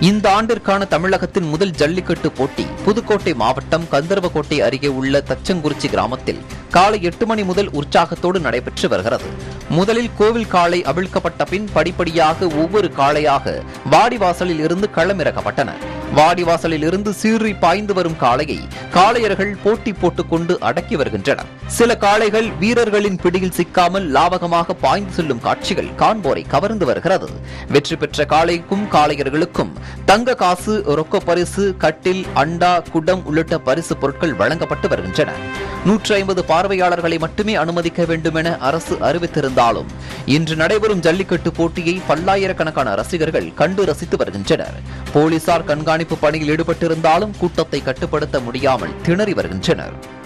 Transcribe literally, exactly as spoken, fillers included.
இந்த ஆண்டிற்கான தமிழகத்தின் முதல் ஜல்லிக்கட்டு போட்டி புதுக்கோட்டை மாவட்டம் கந்தர்வக்கோட்டை அருகே உள்ள தச்சங்குறிச்சி கிராமத்தில் காலை எட்டு மணி முதல் உற்சாகத்தோடு நடைபெற்று வருகிறது. முதலில் கோவில் காளை அவிழ்க்கப்பட்ட பின் படிப்படியாக ஒவ்வொரு காளையாக வாடிவாசலில் இருந்து களமிறக்கப்பட்டன. வாடிவாசலில் இருந்து சீறி பாய்ந்து வரும் காளையை காளையர்கள் போட்டி போட்டுக் கொண்டு அடக்கி வருகின்றனர். சில காளைகள் வீரர்களின் பிடியில் சிக்காமல் லாவகமாக பாய்ந்து செல்லும் காட்சிகள் காண்போரை கவர்ந்து வருகிறது. வெற்றி பெற்ற காளைக்கும் காளையர்களுக்கும் தங்க காசு, ரொக்க பரிசு, கட்டில், அண்டா, குடம் உள்ளிட்ட பரிசு பொருட்கள் வழங்கப்பட்டு வருகின்றன. நூற்றி ஐம்பது பார்வையாளர்களை மட்டுமே அனுமதிக்க வேண்டும் என அரசு அறிவித்திருந்தாலும் இன்று நடைபெறும் ஜல்லிக்கட்டு போட்டியை பல்லாயிரக்கணக்கான ரசிகர்கள் கண்டு ரசித்து வருகின்றனர். போலீசார் கண்காணிப்பு பணியில் ஈடுபட்டிருந்தாலும் கூட்டத்தை கட்டுப்படுத்த முடியாமல் திணறி வருகின்றனர்.